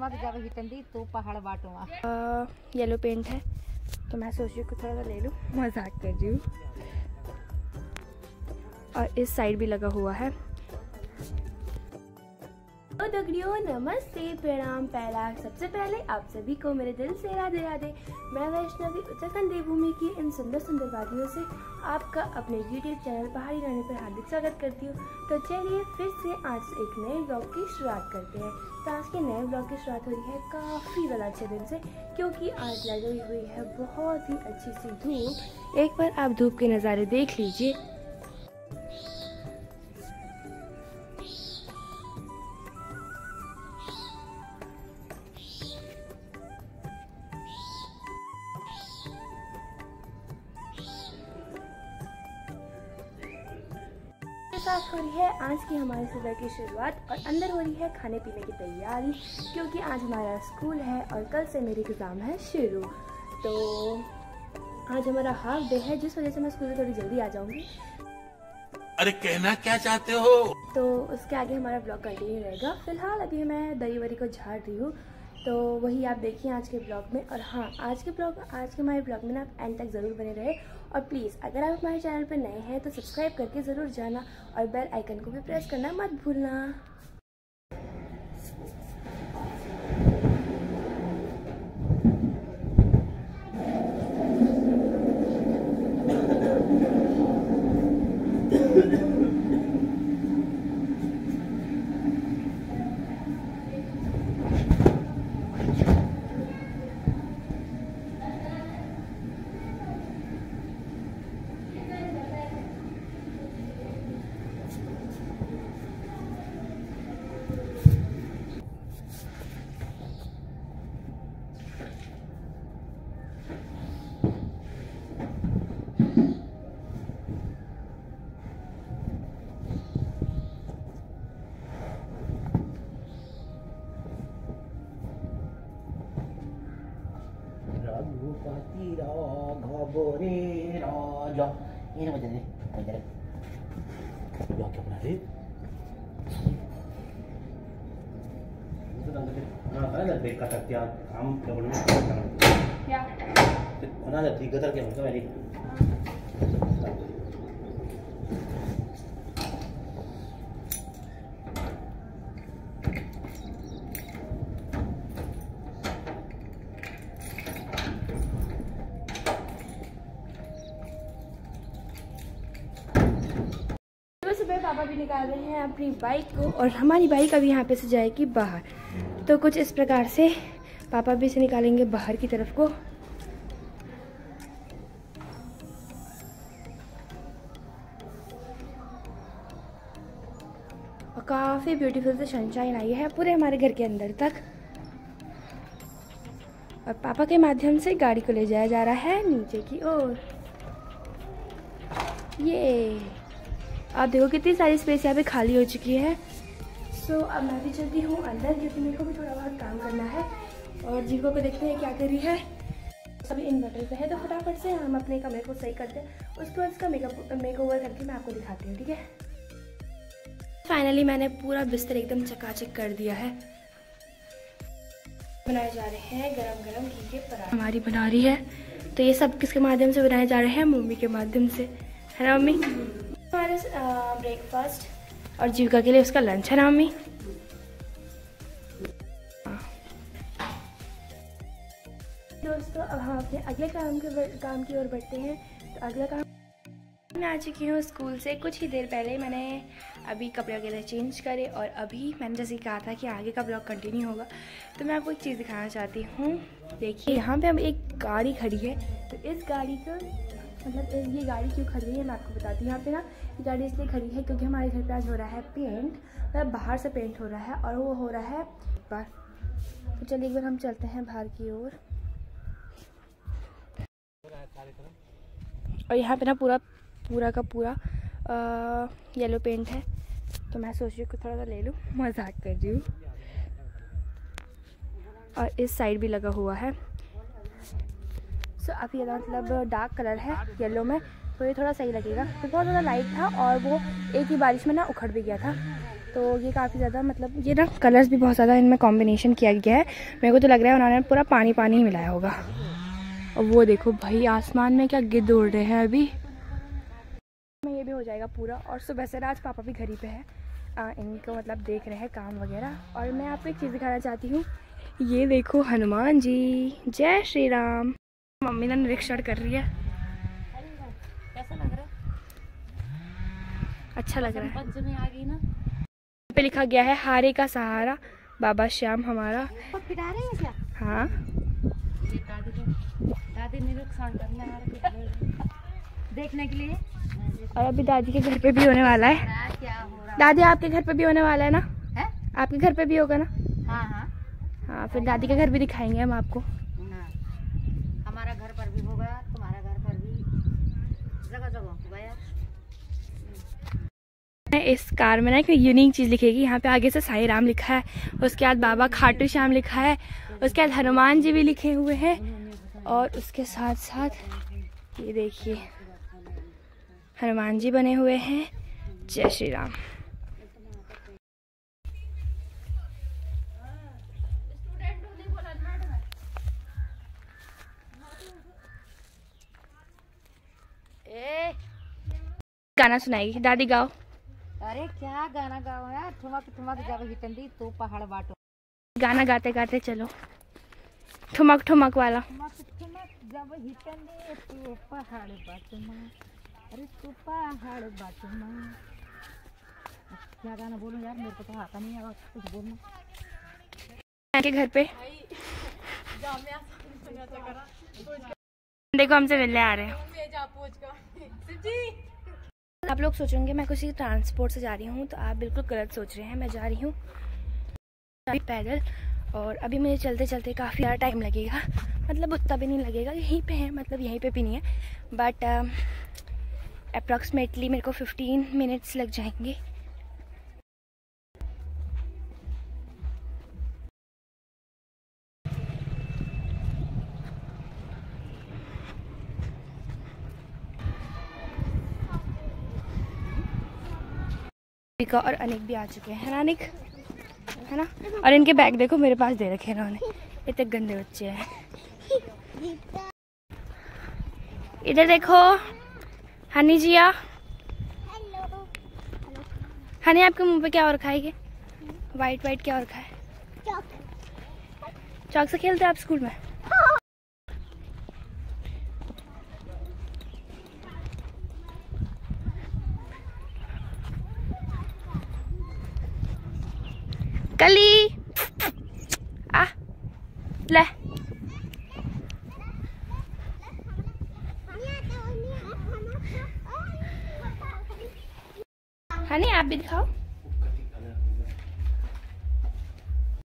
जब हिटंदी तो पहाड़ बाटूंगा। येलो पेंट है तो मैं सोच रही हूँ थोड़ा सा ले लूँ, मजाक कर रही हूँ। और इस साइड भी लगा हुआ है। तो दगड़ियों नमस्ते, प्रणाम, पहला सबसे पहले आप सभी को मेरे दिल से राधे राधे। मैं वैष्णवी उत्तराखंड देवभूमि की इन सुंदर सुंदर वादियों से आपका अपने YouTube चैनल पहाड़ी गाने पर हार्दिक स्वागत करती हूँ। तो चलिए फिर से आज से एक नए ब्लॉग की शुरुआत करते हैं। तो आज के नए ब्लॉग की शुरुआत हो रही है काफ़ी ज़्यादा अच्छे दिन से, क्योंकि आज लगी हुई है बहुत ही अच्छी सी धूप। एक बार आप धूप के नज़ारे देख लीजिए। साथ हो रही है आज की हमारी सुबह की शुरुआत और अंदर हो रही है खाने पीने की तैयारी, क्योंकि आज हमारा स्कूल है और कल से मेरे एग्ज़ाम है शुरू। तो आज हमारा हाफ डे है, जिस वजह से मैं स्कूल से थोड़ी जल्दी आ जाऊंगी। अरे कहना क्या चाहते हो? तो उसके आगे हमारा ब्लॉग कंटिन्यू रहेगा। फिलहाल अभी मैं दही वरी को झाड़ रही हूँ, तो वही आप देखिए आज के ब्लॉग में। और हाँ, आज के हमारे ब्लॉग में ना आप एंड तक ज़रूर बने रहे। और प्लीज़ अगर आप हमारे चैनल पर नए हैं तो सब्सक्राइब करके ज़रूर जाना और बेल आइकन को भी प्रेस करना मत भूलना। रघुपति राघव रे राजा, ये ना बजा दे क्या बना रहे? ब्रेक का तक क्या काम क्या बोलना क्या बना ले? ठीक है, क्या मतलब मेरी सुबह पापा भी निकाल रहे हैं अपनी बाइक को, और हमारी बाइक अभी यहाँ पे से जाएगी बाहर। तो कुछ इस प्रकार से पापा भी से निकालेंगे बाहर की तरफ को। और काफ़ी ब्यूटीफुल से सनशाइन आई है पूरे हमारे घर के अंदर तक। और पापा के माध्यम से गाड़ी को ले जाया जा रहा है नीचे की ओर। ये आप देखो कितनी सारी स्पेस यहाँ पे खाली हो चुकी है। सो अब मैं भी चलती हूँ अंदर, क्योंकि मेरे को भी थोड़ा बहुत काम करना है। और जीवा को देखते हैं क्या कर रही है। सभी इन्वर्टर पे है, तो फटाफट से हम अपने कमरे को सही करते हैं। उसके बाद इसका मेक ओवर करके मैं आपको दिखाती हूँ, ठीक है। फाइनली मैंने पूरा बिस्तर एकदम चकाचक कर दिया है। बनाए जा रहे हैं गरम गरम घी के पराठे। हमारी बना रही है, तो ये सब किसके माध्यम से बनाए जा रहे हैं? मम्मी के माध्यम से, है ना मम्मी? हमारे ब्रेकफास्ट और जीविका के लिए उसका लंच, है ना मम्मी? दोस्तों अब हम अपने अगले काम की ओर बढ़ते हैं। तो अगला काम, मैं आ चुकी हूँ स्कूल से कुछ ही देर पहले। मैंने अभी कपड़े वगैरह चेंज करे और अभी मैंने जैसे कहा था कि आगे का ब्लॉग कंटिन्यू होगा, तो मैं आपको एक चीज़ दिखाना चाहती हूँ। देखिए यहाँ पे हम एक गाड़ी खड़ी है, तो इस गाड़ी का मतलब ये गाड़ी क्यों खड़ी है मैं आपको बताती हूँ। यहाँ पे ना ये गाड़ी इसलिए खड़ी है क्योंकि हमारे घर पे आज हो रहा है पेंट, मतलब बाहर से पेंट हो रहा है और वो हो रहा है बाहर। तो चलिए एक बार हम चलते हैं बाहर की ओर। और यहाँ पे ना पूरा का पूरा येलो पेंट है, तो मैं सोच रही हूँ थोड़ा सा ले लूँ, मजाक कर रही हूँ। और इस साइड भी लगा हुआ है। सो अब ये मतलब डार्क कलर है येलो में, तो ये थोड़ा सही लगेगा। तो बहुत ज़्यादा लाइट था और वो एक ही बारिश में ना उखड़ भी गया था। तो ये काफ़ी ज़्यादा मतलब ये ना कलर्स भी बहुत ज़्यादा इनमें कॉम्बिनेशन किया गया है। मेरे को तो लग रहा है उन्होंने पूरा पानी पानी ही मिलाया होगा। और वो देखो भाई आसमान में क्या गिद्ध उड़ रहे हैं अभी। ये भी हो जाएगा पूरा। और सुबह से आज पापा भी घर ही पे है, इनको मतलब देख रहे हैं काम वगैरह। और मैं आपको एक चीज़ दिखाना चाहती हूँ, ये देखो हनुमान जी, जय श्री राम। मम्मी ना निरीक्षण कर रही है। कैसा लग रहा है? अच्छा लग रहा है। पंचमी आ गई ना, पे लिखा गया है हारे का सहारा बाबा श्याम हमारा। तो पिटा रहे हैं क्या? हाँ दादी निरीक्षण करने आ रहे देखने के लिए। और अभी दादी के घर पे भी होने वाला है। क्या हो रहा दादी आपके घर पे भी होने वाला है ना? है? आपके घर पे भी होगा ना? हाँ हाँ हाँ फिर दादी के घर भी दिखाएंगे हम आपको। हाँ, हमारा घर पर भी होगा, तुम्हारा घर पर भी, जगह जगह होगा यार। इस कार में ना एक यूनिक चीज़ लिखेगी। यहाँ पे आगे से साईं राम लिखा है, उसके बाद बाबा खाटू श्याम लिखा है, उसके बाद हनुमान जी भी लिखे हुए हैं। और उसके साथ साथ ये देखिए हनुमान जी बने हुए हैं। जय श्री राम। गाना सुनाएगी दादी, गाओ। अरे क्या गाना गाओ यार, ठुमक ठुमक जब हिटंदी तो पहाड़ बाटो। गाना गाते गाते चलो, ठुमक ठुमक वाला। ठुमक ठुमक जब हिटंदी तो पहाड़ बाटो माँ, अरे तो पहाड़ बाटो माँ। क्या गाना बोलूं यार, मेरे को तो आता नहीं है कुछ बोलना। के घर पे देखो हमसे मिलने आ रहे हैं। आप लोग सोचेंगे मैं किसी ट्रांसपोर्ट से जा रही हूँ, तो आप बिल्कुल गलत सोच रहे हैं। मैं जा रही हूँ पैदल, और अभी मुझे चलते चलते काफ़ी ज़्यादा टाइम लगेगा। मतलब उतना भी नहीं लगेगा, यहीं पे है, मतलब यहीं पे भी नहीं है, बट अप्रॉक्सीमेटली मेरे को 15 मिनट्स लग जाएंगे। और अनिक भी आ चुके हैं ना, अनिक है ना। और इनके बैग देखो मेरे पास दे रखे हैं इन्होंने, इतने गंदे बच्चे हैं। इधर देखो हनी जिया। हनी आपके मुंह पे क्या और खाएगी? वाइट वाइट क्या और खाए? चौक से खेलते हैं आप स्कूल में? कली आ ले। हनी आप भी दिखाओ।